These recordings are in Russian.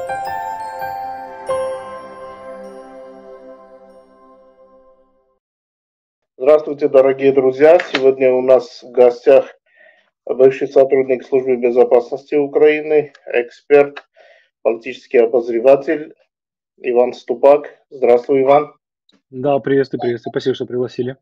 Здравствуйте, дорогие друзья! Сегодня у нас в гостях бывший сотрудник Службы безопасности Украины, эксперт, политический обозреватель Иван Ступак. Здравствуй, Иван. Да, приветствую, приветствую. Спасибо, что пригласили.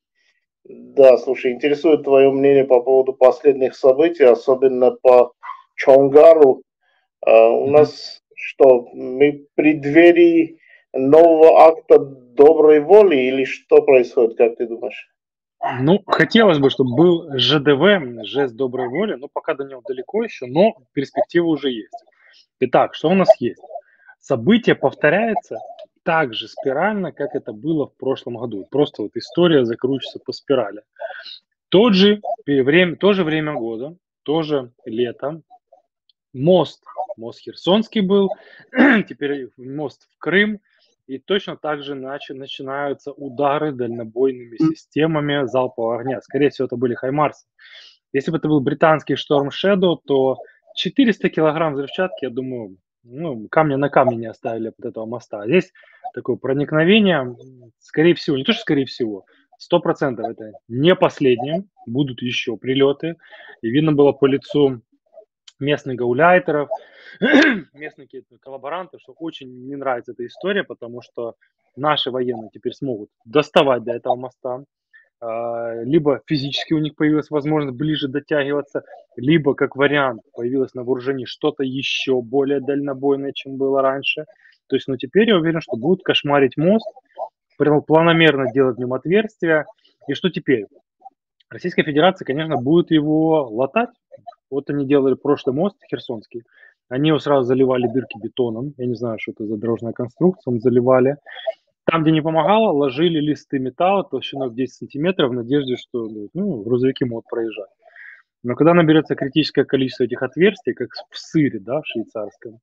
Да, слушай, интересует твое мнение по поводу последних событий, особенно по Чонгару. У нас что, мы в преддверии нового акта доброй воли или что происходит, как ты думаешь? Ну, хотелось бы, чтобы был ЖДВ, жест доброй воли, но пока до него далеко еще, но перспектива уже есть. Итак, что у нас есть? Событие повторяется так же спирально, как это было в прошлом году. Просто вот история закручивается по спирали. То же время года, тоже лето, мост Херсонский был, теперь мост в Крым, и точно так же начинаются удары дальнобойными системами залпового огня. Скорее всего, это были «Хаймарсы». Если бы это был британский «Шторм Shadow», то 400 килограмм взрывчатки, я думаю, ну, камня на камне не оставили от этого моста. А здесь такое проникновение, скорее всего, не то, что скорее всего, 100% это не последнее, будут еще прилеты. И видно было по лицу местных гауляйтеров, местных каких-то коллаборантов, что очень не нравится эта история, потому что наши военные теперь смогут доставать до этого моста, либо физически у них появилась возможность ближе дотягиваться, либо, как вариант, появилось на вооружении что-то еще более дальнобойное, чем было раньше. То есть, ну, теперь я уверен, что будут кошмарить мост, планомерно делать в нем отверстия. И что теперь? Российская Федерация, конечно, будет его латать. Вот они делали прошлый мост херсонский. Они его сразу заливали дырки бетоном. Я не знаю, что это за дорожная конструкция. Он заливали. Там, где не помогало, ложили листы металла толщиной в 10 сантиметров в надежде, что грузовики могут проезжать. Но когда наберется критическое количество этих отверстий, как в сыре, да, в швейцарском,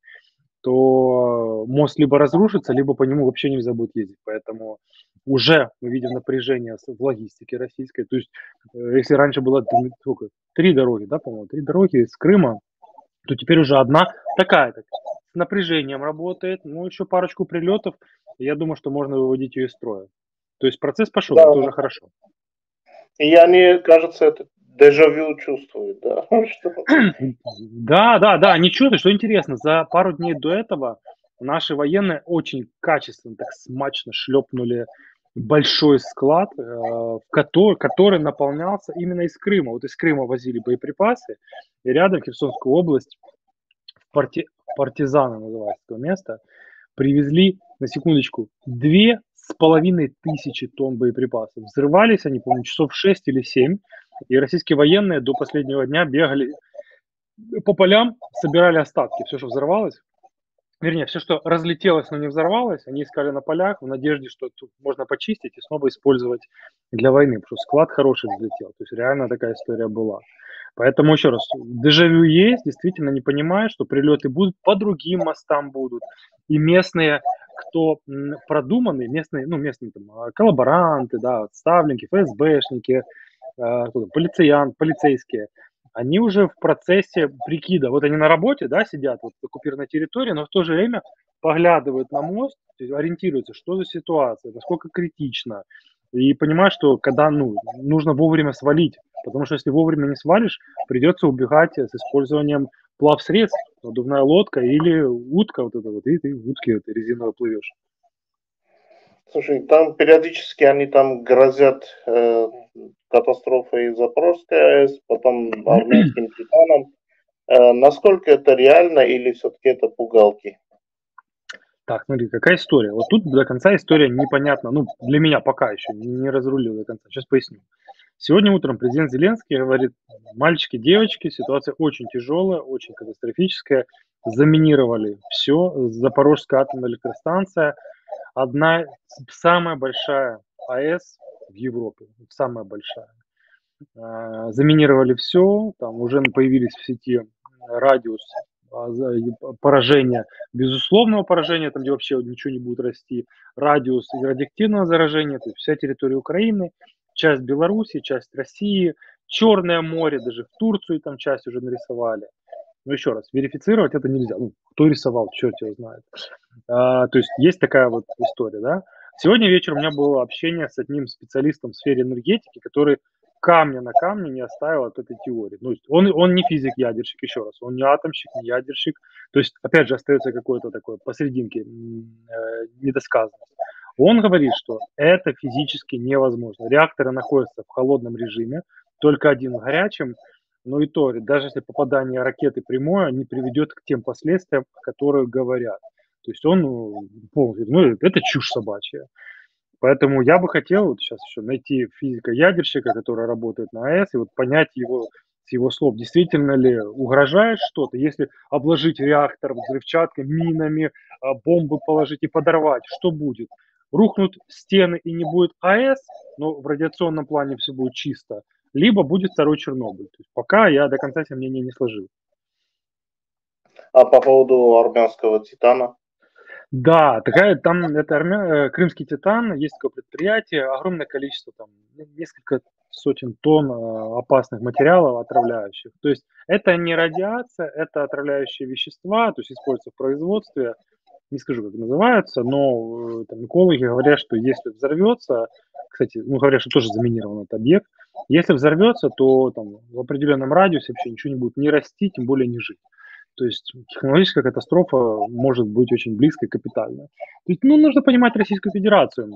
то мост либо разрушится, либо по нему вообще нельзя будет ездить. Поэтому уже мы видим напряжение в логистике российской. То есть, если раньше было сколько, 3 дороги, да, по-моему, 3 дороги из Крыма, то теперь уже одна такая, так, с напряжением работает, ну, еще парочку прилетов, и я думаю, что можно выводить ее из строя. То есть процесс пошел, Да, это уже хорошо. и они, кажется, это дежавю чувствуют, да, что Да, они чувствуют, что интересно, за пару дней до этого наши военные очень качественно, так смачно шлепнули большой склад, который наполнялся именно из Крыма. Вот из Крыма возили боеприпасы, и рядом в Херсонскую область, Партизаны называется то место, привезли, на секундочку, 2500 тонн боеприпасов. Взрывались они, по-моему, часов 6 или 7, и российские военные до последнего дня бегали по полям, собирали остатки, все, что взорвалось. Вернее, все, что разлетелось, но не взорвалось, они искали на полях в надежде, что тут можно почистить и снова использовать для войны, потому что склад хороший взлетел. То есть реально такая история была. Поэтому еще раз, дежавю есть, действительно не понимаю, что прилеты будут, по другим мостам будут. И местные, кто продуманные, местные там, коллаборанты, да, отставники, ФСБшники, полицейские, они уже в процессе прикида. Вот они на работе, да, сидят вот в оккупированной территории, но в то же время поглядывают на мост, то есть ориентируются, что за ситуация, насколько критично. И понимают, что когда нужно вовремя свалить, потому что если вовремя не свалишь, придется убегать с использованием плавсредств, надувная лодка или утка, вот это вот, и ты в утке этой резиновой плывешь. Слушай, там периодически они там грозят катастрофой Запорожской АЭС, потом армейским Титаном. Насколько это реально или все-таки это пугалки? Так, смотри, какая история. Вот тут до конца история непонятна. Ну, для меня пока еще не разрулил до конца. Сейчас поясню. Сегодня утром президент Зеленский говорит: мальчики, девочки, ситуация очень тяжелая, очень катастрофическая. Заминировали все. Запорожская атомная электростанция. Самая большая АЭС в Европе. Самая большая. Заминировали все. Там уже появились в сети радиус поражения, безусловного поражения, там, где вообще ничего не будет расти, радиус радиоактивного заражения, то есть вся территория Украины, часть Беларуси, часть России, Черное море, даже в Турцию там часть уже нарисовали. Но еще раз, верифицировать это нельзя. Ну, кто рисовал, черт его знает. То есть есть такая вот история, да. Сегодня вечером у меня было общение с одним специалистом в сфере энергетики, который камня на камне не оставил от этой теории. Ну, он не физик-ядерщик, еще раз, он не атомщик, не ядерщик. То есть, опять же, остается какое-то такое посерединке недосказанность. Он говорит, что это физически невозможно. Реакторы находятся в холодном режиме, только один в горячем, но и то, даже если попадание ракеты прямое, не приведет к тем последствиям, о которых говорят. То есть он полностью, ну, это чушь собачья. Поэтому я бы хотел вот сейчас еще найти физика-ядерщика, который работает на АЭС, и вот понять его с его слов, действительно ли угрожает что-то, если обложить реактор взрывчаткой, минами, бомбы положить и подорвать, что будет? Рухнут стены и не будет АЭС, но в радиационном плане все будет чисто, либо будет второй Чернобыль. То есть пока я до конца себе мнение не сложил. А по поводу армянского «Титана»? Да, такая там это крымский титан, есть такое предприятие, огромное количество, там несколько сотен тонн опасных материалов отравляющих. То есть это не радиация, это отравляющие вещества, то есть используются в производстве. Не скажу, как называются, но там, экологи говорят, что если взорвется, кстати, ну говорят, что тоже заминирован этот объект, если взорвется, то там в определенном радиусе вообще ничего не будет ни расти, тем более не жить. То есть технологическая катастрофа может быть очень близкой, капитальной. То есть, ну, нужно понимать Российскую Федерацию.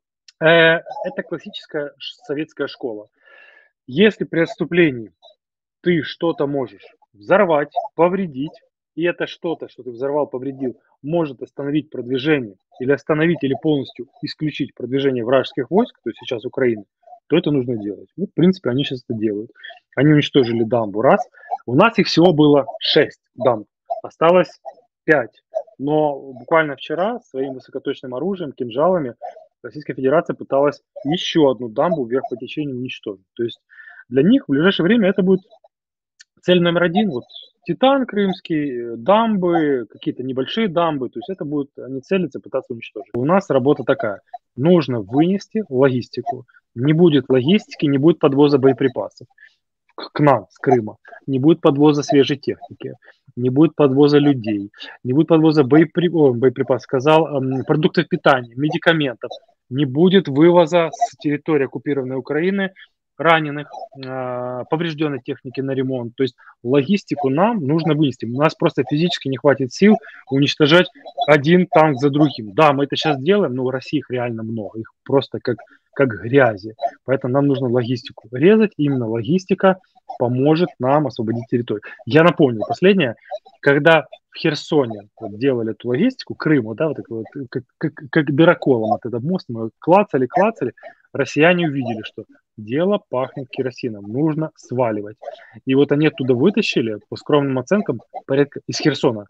Это классическая советская школа. Если при отступлении ты что-то можешь взорвать, повредить, и это что-то, что ты взорвал, повредил, может остановить продвижение или остановить или полностью исключить продвижение вражеских войск, то есть сейчас Украины, то это нужно делать. Ну, в принципе, они сейчас это делают. Они уничтожили дамбу, раз. У нас их всего было 6 дамб, осталось 5. Но буквально вчера своим высокоточным оружием, кинжалами, Российская Федерация пыталась еще одну дамбу вверх по течению уничтожить. То есть для них в ближайшее время это будет цель номер один. Вот Титан крымский, дамбы, какие-то небольшие дамбы. То есть это будет, они целятся, пытаться уничтожить. У нас работа такая. Нужно вынести логистику. Не будет логистики, не будет подвоза боеприпасов к нам с Крыма. Не будет подвоза свежей техники, не будет подвоза людей, не будет подвоза боеприпасов, сказал, продуктов питания, медикаментов, не будет вывоза с территории оккупированной Украины раненых, поврежденной техники на ремонт. То есть логистику нам нужно вынести. У нас просто физически не хватит сил уничтожать один танк за другим. Да, мы это сейчас делаем, но в России их реально много. Их просто как грязи. Поэтому нам нужно логистику резать. Именно логистика поможет нам освободить территорию. Я напомню, последнее, когда в Херсоне вот делали эту логистику, Крыму, да, вот, вот как дыроколом от этого моста, мы клацали, россияне увидели, что дело пахнет керосином, нужно сваливать. И вот они оттуда вытащили, по скромным оценкам, порядка из Херсона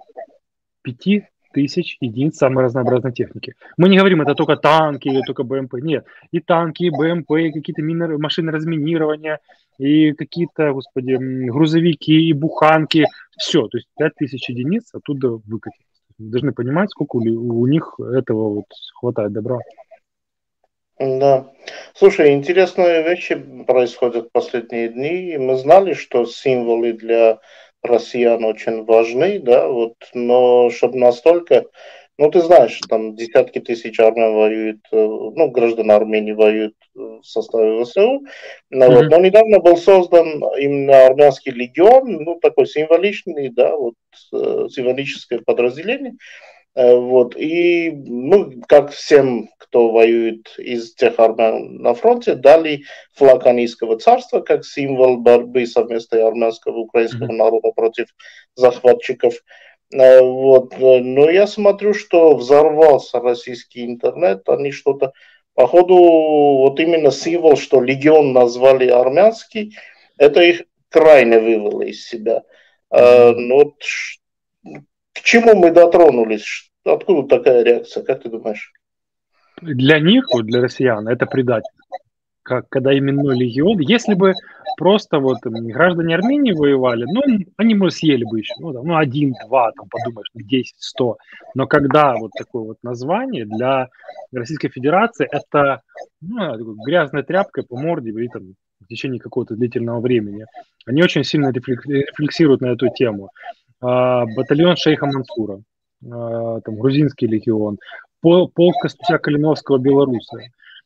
5000 единиц самой разнообразной техники. Мы не говорим, это только танки или только БМП. Нет, и танки, и БМП, и какие-то машины разминирования, и какие-то, господи, грузовики, и буханки. Все, то есть 5000 единиц оттуда выкатилось. Мы должны понимать, сколько у них этого вот хватает добра. Да. Слушай, интересные вещи происходят в последние дни. Мы знали, что символы для россиян очень важны, да, вот, но чтобы настолько, ну, ты знаешь, там десятки тысяч армян воюют, ну, граждан Армении воюют в составе ВСУ, ну, вот, но недавно был создан именно армянский легион, ну, такой символичный, да, вот, символическое подразделение. Вот. И, ну, как всем, кто воюет из тех армян на фронте, дали флаг Анийского царства как символ борьбы совместной армянского и украинского народа против захватчиков. Вот. Но я смотрю, что взорвался российский интернет, они что-то, походу, вот именно символ, что легион назвали армянский, это их крайне вывело из себя. Ну, вот к чему мы дотронулись? Откуда такая реакция, как ты думаешь? Для них, вот для россиян, это предательство. Как, когда именной легион, если бы просто вот граждане Армении воевали, ну, они, может, съели бы еще, ну, там, ну 1, 2, там, подумаешь, 10, 100. Но когда вот такое вот название для Российской Федерации, это ну, грязная тряпка по морде и там в течение какого-то длительного времени. Они очень сильно рефлексируют на эту тему. батальон шейха Мансура, там, грузинский легион, полк Костуся Калиновского, белорусы,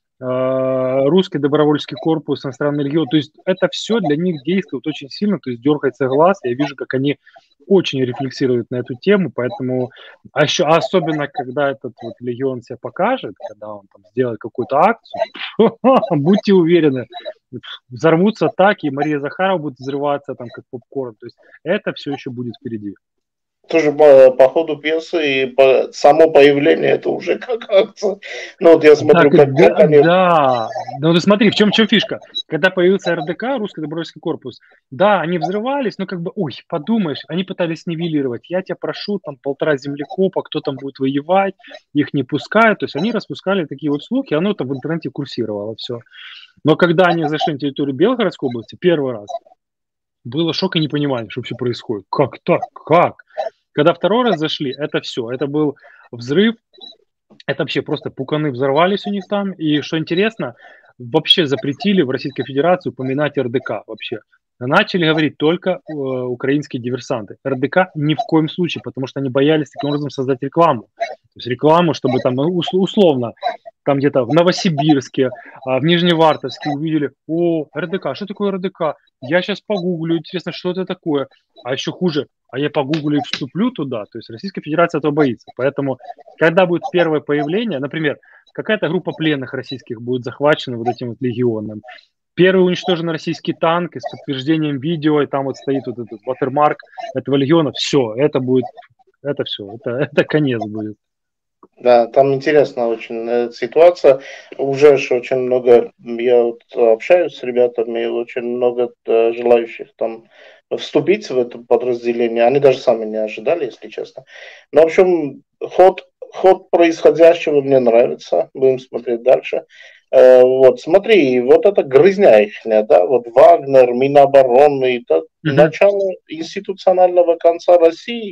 русский добровольческий корпус, иностранный легион. То есть это все для них действует очень сильно, то есть дергается глаз. Я вижу, как они очень рефлексируют на эту тему, поэтому особенно, когда этот вот легион себя покажет, когда он там сделает какую-то акцию, будьте уверены, взорвутся так, и Мария Захарова будет взрываться там как попкорн. То есть это все еще будет впереди. Тоже по ходу пьесы и само появление это уже как акция. Ну вот я смотрю, как они... Да, ну ты смотри, в чем фишка? Когда появился РДК, Русский добровольческий корпус, да, они взрывались, но как бы, ой, подумаешь, они пытались нивелировать. Я тебя прошу, там 1,5 землекопа, кто там будет воевать, их не пускают. То есть они распускали такие вот слухи, оно там в интернете курсировало все. Но когда они зашли на территорию Белгородской области первый раз, было шок и непонимание, что вообще происходит. Как так? Как? Когда второй раз зашли, это все. Это был взрыв. Это вообще просто пуканы взорвались у них там. И что интересно, вообще запретили в Российской Федерации упоминать РДК вообще. Начали говорить только украинские диверсанты. РДК ни в коем случае, потому что они боялись таким образом создать рекламу. То есть рекламу, чтобы там условно, там где-то в Новосибирске, в Нижневартовске увидели, о, РДК, что такое РДК? Я сейчас погуглю, интересно, что это такое. А еще хуже, а я погуглю и вступлю туда. То есть Российская Федерация этого боится. Поэтому, когда будет первое появление, например, какая-то группа пленных российских будет захвачена вот этим вот легионом, первый уничтожен российский танк и с подтверждением видео, и там вот стоит вот этот ватермарк этого легиона, все, это будет, это все, это конец будет. Да, там интересная очень ситуация. Уже ж очень много, я вот общаюсь с ребятами, очень много желающих там вступить в это подразделение. Они даже сами не ожидали, если честно. Но, в общем, ход происходящего мне нравится. Будем смотреть дальше. Вот, смотри, вот это грызня ихняя, да, вот Вагнер, Минобороны, это начало институционального конца России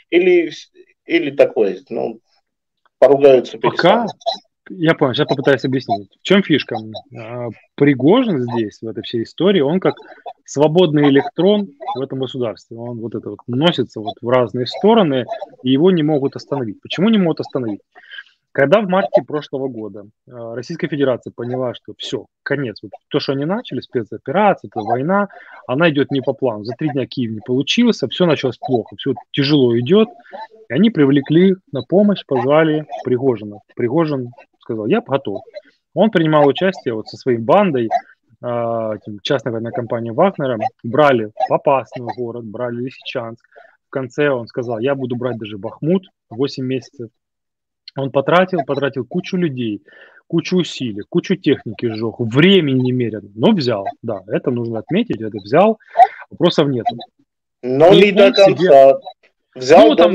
или такое, ну, поругаются, перестанут. Я понял, сейчас попытаюсь объяснить. В чем фишка? Пригожин здесь, в этой всей истории, он как свободный электрон в этом государстве. Он вот это вот носится вот в разные стороны, и его не могут остановить. Почему не могут остановить? Когда в марте прошлого года Российская Федерация поняла, что все, конец, вот то, что они начали, спецоперация, это война, она идет не по плану. За 3 дня Киев не получился, все началось плохо, все тяжело идет. И они привлекли на помощь, позвали Пригожина. Пригожин сказал, я готов. Он принимал участие вот со своей бандой, частной военной компанией Вагнера, брали Попасный город, брали Лисичанск. В конце он сказал, я буду брать даже Бахмут 8 месяцев. Он потратил кучу людей, кучу усилий, кучу техники сжег, времени немерено, но взял. Да, это нужно отметить, это взял, вопросов нет. Но не до конца. Взял, ну, там,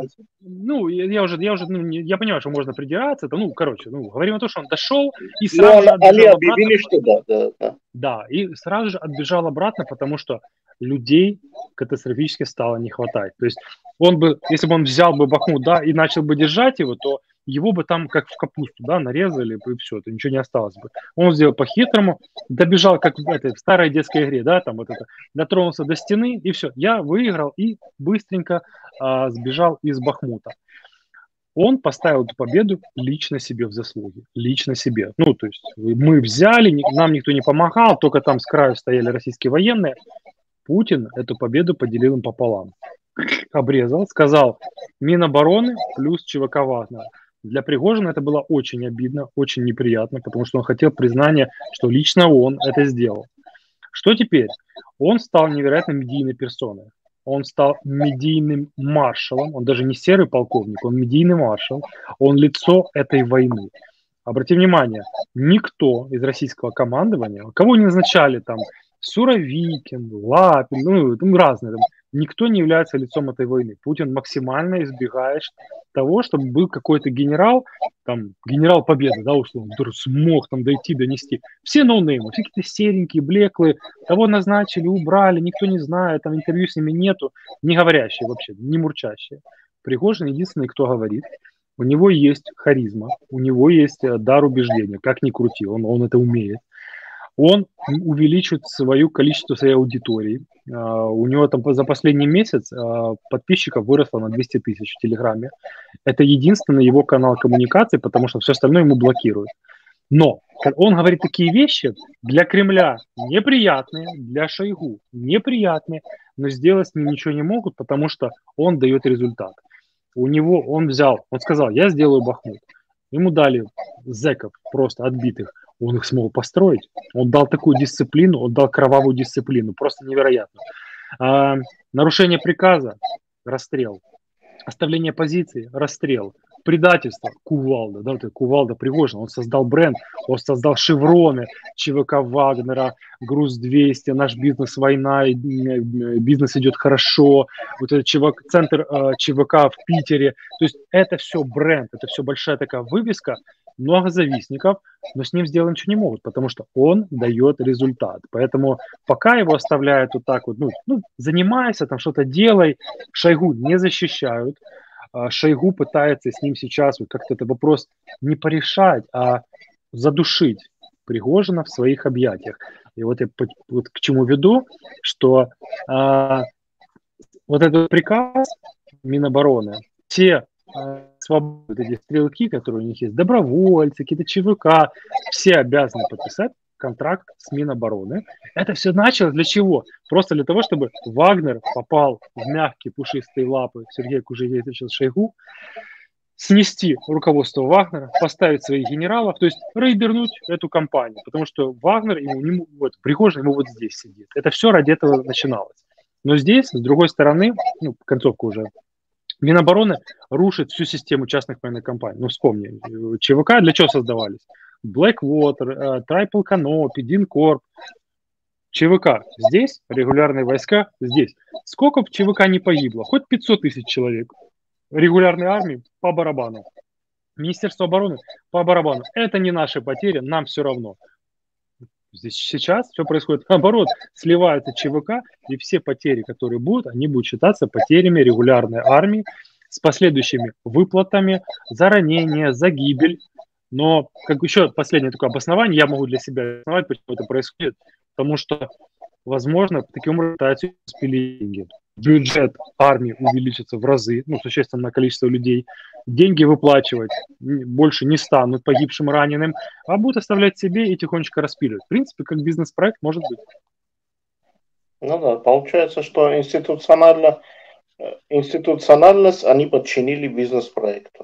я понимаю, что можно придираться, говорим о том, что он дошел и сразу же отбежал обратно. Что да, и сразу же отбежал обратно, потому что людей катастрофически стало не хватать. То есть если бы он взял бы Бахмут, да, и начал бы держать его, то его бы там как в капусту, да, нарезали бы, и все, то ничего не осталось бы. Он сделал по-хитрому, добежал, как в старой детской игре, да, там вот это, дотронулся до стены, и все, я выиграл, и быстренько сбежал из Бахмута. Он поставил эту победу лично себе в заслуги, лично себе. Ну, то есть мы взяли, нам никто не помогал, только там с краю стояли российские военные. Путин эту победу поделил им пополам. Обрезал, сказал, Минобороны плюс ЧВК Вагнера. Для Пригожина это было очень обидно, очень неприятно, потому что он хотел признания, что лично он это сделал. Что теперь? Он стал невероятно медийной персоной. Он стал медийным маршалом, он даже не серый полковник, он медийный маршал, он лицо этой войны. Обрати внимание, никто из российского командования, кого не назначали там, Суровикин, Лапин, разные, никто не является лицом этой войны. Путин максимально избегает того, чтобы был какой-то генерал, там, генерал Победы, да, условно, который смог там дойти, донести. Все ноунеймы, все какие-то серенькие, блеклые, того назначили, убрали, никто не знает, там интервью с ними нету, не говорящие вообще, не мурчащие. Пригожин единственный, кто говорит. У него есть харизма, у него есть дар убеждения, как ни крути, он это умеет. он увеличит свое количество своей аудитории. У него там за последний месяц подписчиков выросло на 200 тысяч в Телеграме. Это единственный его канал коммуникации, потому что все остальное ему блокируют. Но он говорит такие вещи для Кремля неприятные, для Шойгу неприятные, но сделать с ним ничего не могут, потому что он дает результат. У него он сказал, я сделаю Бахмут. Ему дали зэков просто отбитых, он их смог построить. Он дал такую дисциплину, он дал кровавую дисциплину, просто невероятно. Нарушение приказа – расстрел. Оставление позиции – расстрел. Предательство – кувалда, да, это кувалда Пригожин, он создал бренд, он создал шевроны ЧВК Вагнера, Груз-200, наш бизнес война, бизнес идет хорошо, вот этот центр ЧВК в Питере, то есть это все бренд, это все большая такая вывеска, много завистников, но с ним сделать ничего не могут, потому что он дает результат. Поэтому пока его оставляют вот так вот, занимайся, там что-то делай, Шойгу не защищают, Шойгу пытается с ним сейчас вот как-то этот вопрос не порешать, а задушить Пригожина в своих объятиях. И вот я вот к чему веду, что вот этот приказ Минобороны, все свободы, эти стрелки, которые у них есть, добровольцы, какие-то ЧВК, все обязаны подписать контракт с Минобороны. Это все началось для чего? Просто для того, чтобы Вагнер попал в мягкие пушистые лапы Сергея Кужевича Шойгу, снести руководство Вагнера, поставить своих генералов, то есть рейдернуть эту компанию, потому что Вагнер, Пригожин ему вот здесь сидит. Это все ради этого начиналось. Но здесь, с другой стороны, концовка уже, Минобороны рушит всю систему частных военных компаний. Вспомни, ЧВК для чего создавались? Blackwater, Triple Canopy, DynCorp. ЧВК здесь, регулярные войска здесь. Сколько в ЧВК не погибло? Хоть 500 тысяч человек. Регулярной армии по барабану. Министерство обороны по барабану. Это не наши потери, нам все равно. Здесь сейчас все происходит наоборот. Сливается ЧВК, и все потери, которые будут, они будут считаться потерями регулярной армии с последующими выплатами за ранение, за гибель. Но как еще последнее такое обоснование, я могу для себя обосновать, почему это происходит. Потому что, возможно, таким образом пытаются спилить деньги. Бюджет армии увеличится в разы, существенное количество людей. Деньги выплачивать больше не станут погибшим, раненым, а будут оставлять себе и тихонечко распиливать. В принципе, как бизнес-проект может быть. Получается, что институциональность они подчинили бизнес-проекту.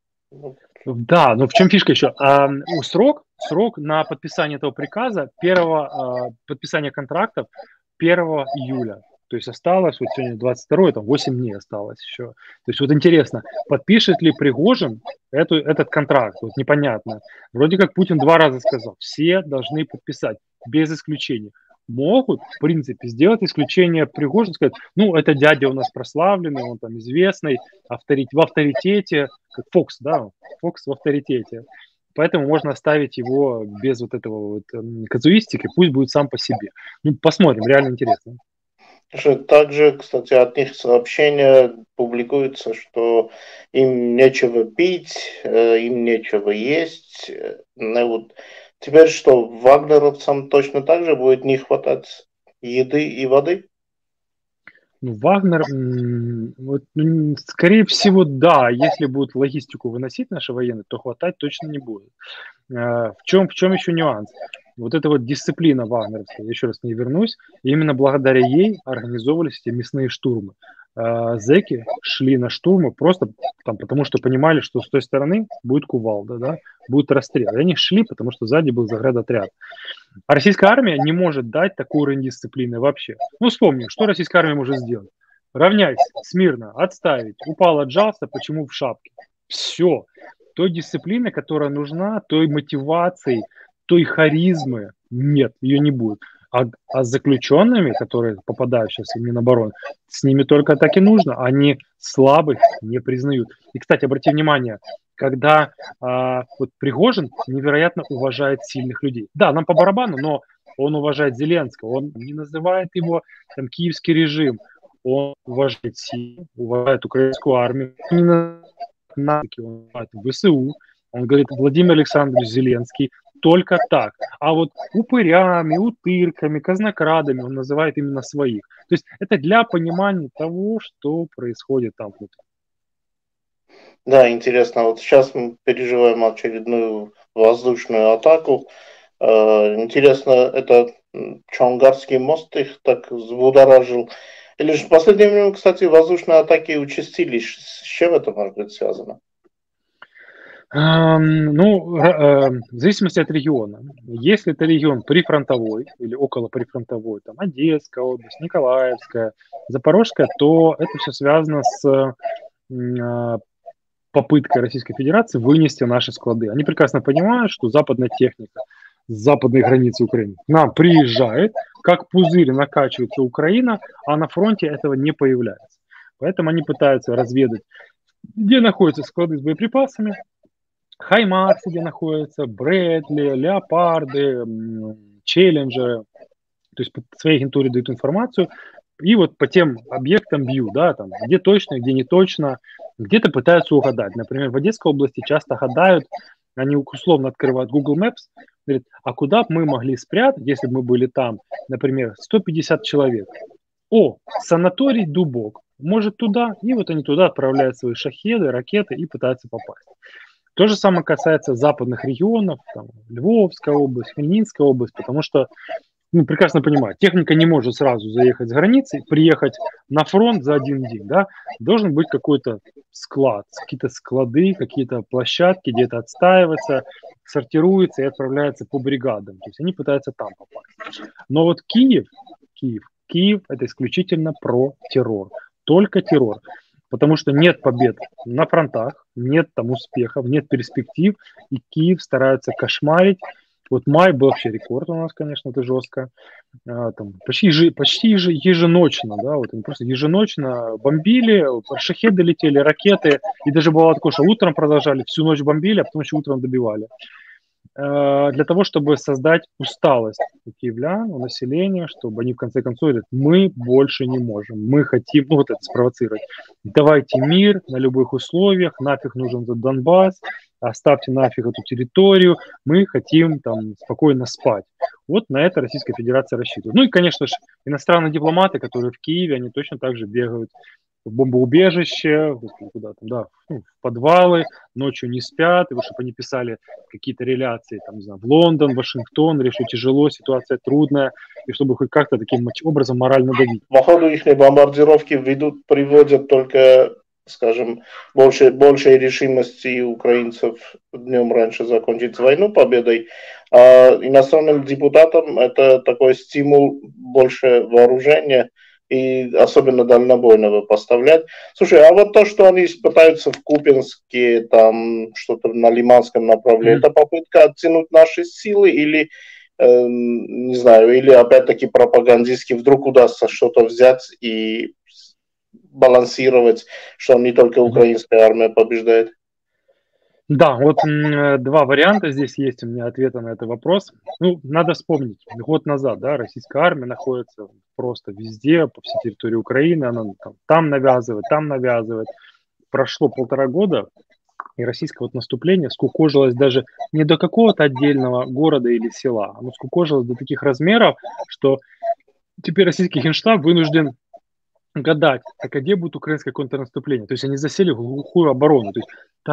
Да, но в чем фишка еще? Срок на подписание этого приказа, подписание контрактов 1 июля. То есть осталось, вот сегодня 22-й, там 8 дней осталось еще. То есть вот интересно, подпишет ли Пригожин этот контракт? Вот непонятно. Вроде как Путин 2 раза сказал, все должны подписать, без исключения. Могут, в принципе, сделать исключение Пригожин, сказать, это дядя у нас прославленный, он там известный, в авторитете, как Фокс, да, Фокс в авторитете. Поэтому можно оставить его без вот этого казуистики, пусть будет сам по себе. Посмотрим, реально интересно. Также, кстати, от них сообщения публикуются, что им нечего пить, им нечего есть. Теперь что, вагнеровцам точно так же будет не хватать еды и воды? Вагнер, скорее всего, да. Если будут логистику выносить наши военные, то хватать точно не будет. В чем еще нюанс? Вот эта вот дисциплина вагнеровская, я еще раз не вернусь, именно благодаря ей организовывались эти мясные штурмы. Зэки шли на штурмы просто потому, что понимали, что с той стороны будет кувалда, да, будет расстрел. И они шли, потому что сзади был заградотряд. А российская армия не может дать такой уровень дисциплины вообще. Вспомним, что российская армия может сделать. Равняйся, смирно, отставить. Упал, отжался, почему в шапке? Все. Той дисциплины, которая нужна, той мотивации, той харизмы нет, ее не будет. А с заключенными, которые попадают сейчас в Минобороны, с ними только так и нужно. Они слабых не признают. И, кстати, обрати внимание, когда Пригожин невероятно уважает сильных людей. Да, нам по барабану, но он уважает Зеленского, он не называет его киевский режим, он уважает силу, уважает украинскую армию, он уважает ВСУ, он говорит, Владимир Александрович Зеленский только так. А вот упырями, утырками, казнокрадами он называет именно своих. То есть это для понимания того, что происходит там внутри. Да, интересно. Вот сейчас мы переживаем очередную воздушную атаку. Интересно, это Чонгарский мост их так взбудоражил. Или же в последнее время, кстати, воздушные атаки участились. С чем это может быть связано? Ну, в зависимости от региона. Если это регион прифронтовой или около прифронтовой, там Одесская область, Николаевская, Запорожская, то это все связано с а, попыткой Российской Федерации вынести наши склады. Они прекрасно понимают, что западная техника с западной границы Украины к нам приезжает, как пузырь накачивается Украина, а на фронте этого не появляется. Поэтому они пытаются разведать, где находятся склады с боеприпасами, Хаймарсы, где находятся, Брэдли, Леопарды, Челленджеры. То есть по своей агентуре дают информацию, и вот по тем объектам бьют, да, там, где точно, где не точно, где-то пытаются угадать. Например, в Одесской области часто гадают, они условно открывают Google Maps, говорят, а куда бы мы могли спрятать, если бы мы были там, например, 150 человек. О, санаторий Дубок. Может туда, и вот они туда отправляют свои шахеды, ракеты и пытаются попасть. То же самое касается западных регионов, там, Львовская область, Хмельницкая область, потому что, ну, прекрасно понимаю, техника не может сразу заехать с границы, приехать на фронт за один день, да, должен быть какой-то склад, какие-то склады, какие-то площадки, где это отстаивается, сортируется и отправляется по бригадам, то есть они пытаются там попасть. Но вот Киев это исключительно про террор, только террор. Потому что нет побед на фронтах, нет там успехов, нет перспектив, и Киев старается кошмарить. Вот май был вообще рекорд у нас, конечно, это жестко. Там почти еженочно, да, вот они просто еженочно бомбили, шахеды летели, ракеты, и даже бывало такое, что утром продолжали, всю ночь бомбили, а потом еще утром добивали. Для того, чтобы создать усталость у киевлян, у населения, чтобы они в конце концов говорят, мы больше не можем, мы хотим, ну вот это спровоцировать, давайте мир на любых условиях, нафиг нужен этот Донбасс, оставьте нафиг эту территорию, мы хотим там спокойно спать. Вот на это Российская Федерация рассчитывает. Ну и, конечно же, иностранные дипломаты, которые в Киеве, они точно так же бегают в бомбоубежище, куда там, да, ну, в подвалы, ночью не спят, и вот чтобы они писали какие-то реляции, там, не знаю, в Лондон, Вашингтон, или что тяжело, ситуация трудная, и чтобы хоть как-то таким образом морально давить. Походу, их бомбардировки приводят только, скажем, большей решимости украинцев днем раньше закончить войну победой, а иностранным депутатам это такой стимул больше вооружения и особенно дальнобойного поставлять. Слушай, а вот то, что они пытаются в Купинске, там что-то на Лиманском направлении, это попытка оттянуть наши силы или, не знаю, или опять-таки пропагандистски вдруг удастся что-то взять и балансировать, что не только украинская армия побеждает? Да, вот два варианта здесь есть у меня ответа на этот вопрос. Ну, надо вспомнить, год назад, да, российская армия находится просто везде, по всей территории Украины, она там навязывает, там навязывает. Прошло 1,5 года, и российское вот наступление скукожилось даже не до какого-то отдельного города или села, оно скукожилось до таких размеров, что теперь российский генштаб вынужден гадать, так а где будет украинское контрнаступление. То есть они засели в глухую оборону. То есть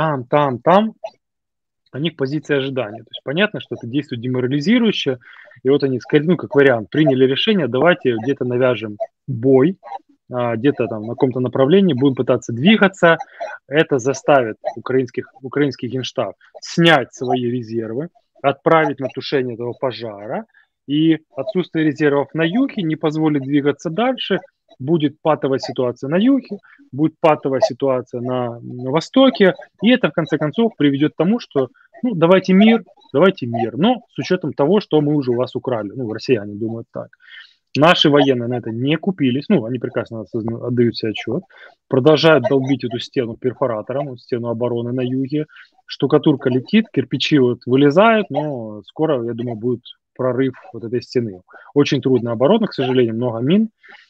там, у них позиция ожидания. То есть понятно, что это действует деморализирующе. И вот они, ну, как вариант, приняли решение, давайте где-то навяжем бой, где-то там на каком-то направлении будем пытаться двигаться. Это заставит украинский генштаб снять свои резервы, отправить на тушение этого пожара. И отсутствие резервов на юге не позволит двигаться дальше. Будет патовая ситуация на юге, будет патовая ситуация на востоке. И это, в конце концов, приведет к тому, что ну, давайте мир, но с учетом того, что мы уже у вас украли. Ну, россияне думают так. Наши военные на это не купились, ну, они прекрасно отдают себе отчет, продолжают долбить эту стену перфоратором, стену обороны на юге, штукатурка летит, кирпичи вот вылезают, но скоро, я думаю, будет прорыв вот этой стены. Очень трудная оборона, к сожалению, много мин.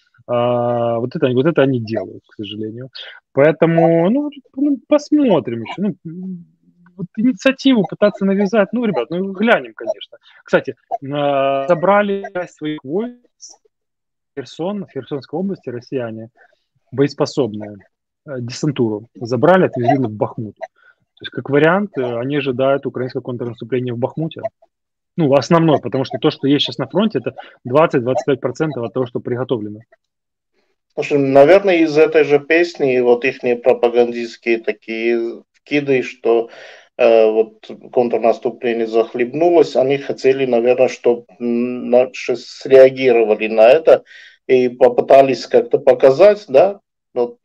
Вот это они делают, к сожалению. Поэтому, ну, посмотрим еще. Ну, вот инициативу пытаться навязать. Ну, ребят, ну глянем, конечно. Кстати, собрали часть своих войск в Херсонской области россияне, боеспособные, десантуру. Забрали, отвезли в Бахмут. То есть, как вариант, они ожидают украинское контрнаступление в Бахмуте. Ну, основной, потому что то, что есть сейчас на фронте, это 20-25% от того, что приготовлено. Слушай, наверное, из этой же песни вот их пропагандистские такие вкиды, что вот контрнаступление захлебнулось, они хотели, наверное, чтобы наши среагировали на это и попытались как-то показать, да? Вот.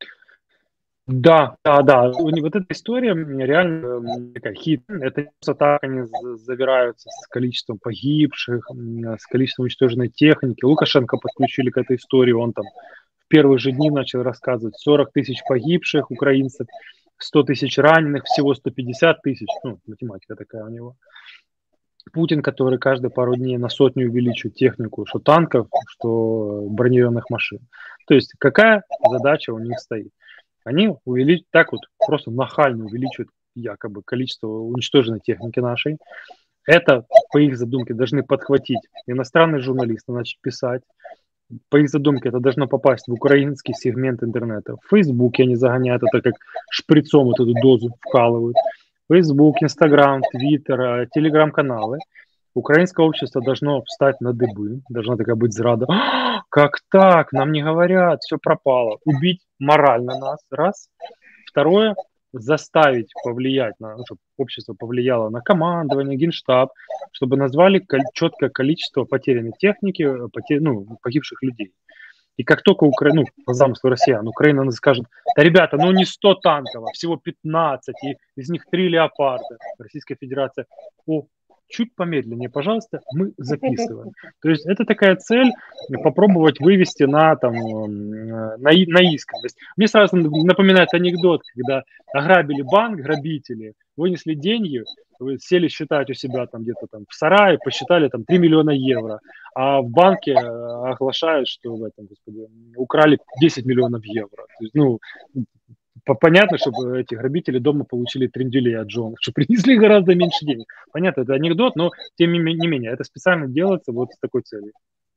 Да. Вот эта история реально такая хит. Это просто так они завираются с количеством погибших, с количеством уничтоженной техники. Лукашенко подключили к этой истории, он там в первые же дни начал рассказывать 40 тысяч погибших украинцев, 100 тысяч раненых, всего 150 тысяч. Ну, математика такая у него. Путин, который каждые пару дней на 100 увеличивает технику, что танков, что бронированных машин. То есть какая задача у них стоит? Они так вот просто нахально увеличивают якобы количество уничтоженной техники нашей. Это, по их задумке, должны подхватить иностранные журналисты, начать писать. По их задумке это должно попасть в украинский сегмент интернета. В Фейсбуке они загоняют это как шприцом, вот эту дозу вкалывают. Фейсбук, Инстаграм, Твиттер, Телеграм-каналы. Украинское общество должно встать на дыбы, должна такая быть зрада. Как так? Нам не говорят, все пропало. Убить морально нас, раз. Второе, заставить повлиять, чтобы общество повлияло на командование, генштаб, чтобы назвали четкое количество потерянной техники, погибших людей. И как только по замыслу россиян, Украина скажет: да, ребята, не 100 танков, а всего 15, и из них 3 леопарда. Российская Федерация: чуть помедленнее, пожалуйста, мы записываем. То есть это такая цель попробовать вывести на искренность. Мне сразу напоминает анекдот, когда ограбили банк, грабители, вынесли деньги, сели считать у себя там где-то там в сарае, посчитали там 3 миллиона евро, а в банке оглашают, что украли 10 миллионов евро. То есть, понятно, чтобы эти грабители дома получили тренделей от жены, что принесли гораздо меньше денег. Понятно, это анекдот, но тем не менее, это специально делается вот с такой целью.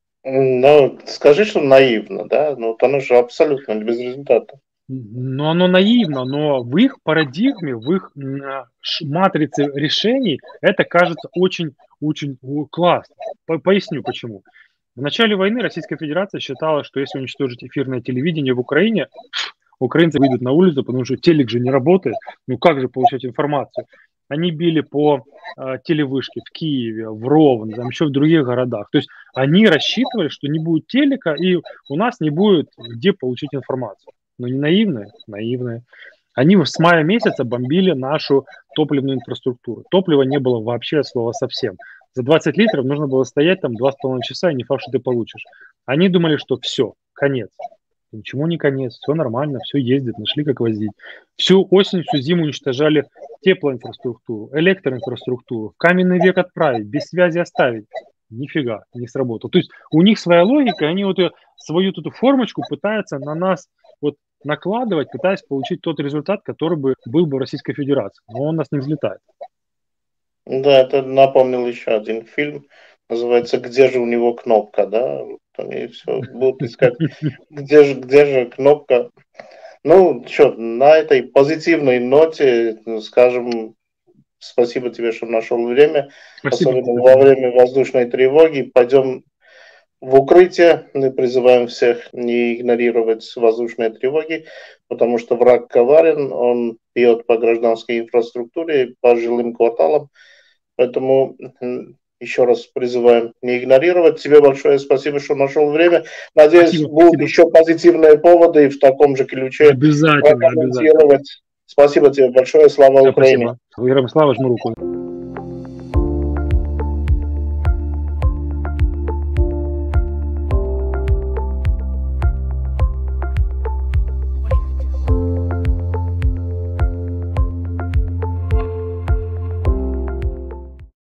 Скажи, что наивно, да? Оно же абсолютно без результата. Оно наивно, но в их парадигме, в их матрице решений это кажется очень классно. Поясню почему. В начале войны Российская Федерация считала, что если уничтожить эфирное телевидение в Украине, украинцы выйдут на улицу, потому что телек же не работает. Как же получать информацию? Они били по телевышке в Киеве, в Ровно, там еще в других городах. То есть они рассчитывали, что не будет телека, и у нас не будет где получить информацию. Но не наивные, наивные. Они с мая месяца бомбили нашу топливную инфраструктуру. Топлива не было вообще от слова совсем. За 20 литров нужно было стоять там 2,5 часа, и не факт, что ты получишь. Они думали, что все, конец. Ничему не конец, все нормально, все ездит, нашли как возить. Всю осень, всю зиму уничтожали теплоинфраструктуру, электроинфраструктуру, в каменный век отправить, без связи оставить. Нифига, не сработало. То есть у них своя логика, они свою эту формочку пытаются на нас накладывать, пытаясь получить тот результат, который был бы в Российской Федерации. Но он нас не взлетает. Да, это напомнил еще один фильм, называется «Где же у него кнопка?», да? Они все будут искать, где же кнопка. На этой позитивной ноте скажем спасибо тебе, что нашел время, особенно во время воздушной тревоги. Пойдем в укрытие. Мы призываем всех не игнорировать воздушные тревоги, потому что враг коварен, он бьет по гражданской инфраструктуре, по жилым кварталам. Поэтому еще раз призываем не игнорировать. Тебе большое спасибо, что нашел время. Надеюсь, будут еще позитивные поводы и в таком же ключе обязательно. Спасибо тебе большое. Слава Украине. Слава, жму руку.